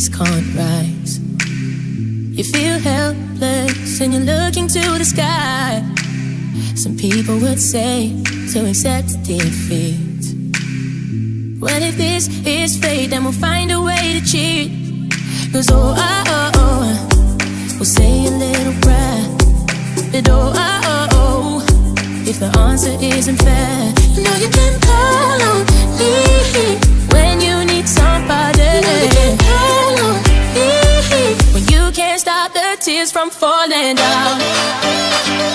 seas can't rise. You feel helpless and you're looking to the sky. Some people would say to accept defeat. Well, if this is fate, then we'll find a way to cheat. 'Cause oh, oh, oh, oh, we'll say a little prayer. But oh, oh, oh, oh, if the answer isn't fair, you know you can call on me when you need somebody. You know you can call on me when you can't stop the tears from falling down.